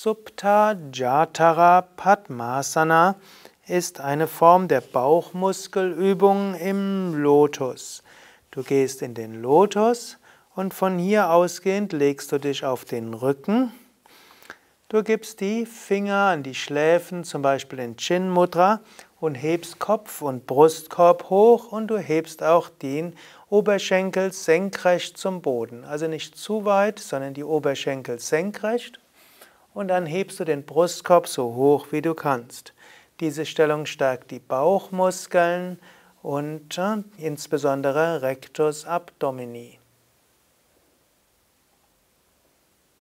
Supta Jatara Padmasana ist eine Form der Bauchmuskelübung im Lotus. Du gehst in den Lotus und von hier ausgehend legst du dich auf den Rücken. Du gibst die Finger an die Schläfen, zum Beispiel in Chin Mudra, und hebst Kopf und Brustkorb hoch und du hebst auch den Oberschenkel senkrecht zum Boden. Also nicht zu weit, sondern die Oberschenkel senkrecht. Und dann hebst du den Brustkorb so hoch wie du kannst. Diese Stellung stärkt die Bauchmuskeln und insbesondere Rectus abdomini.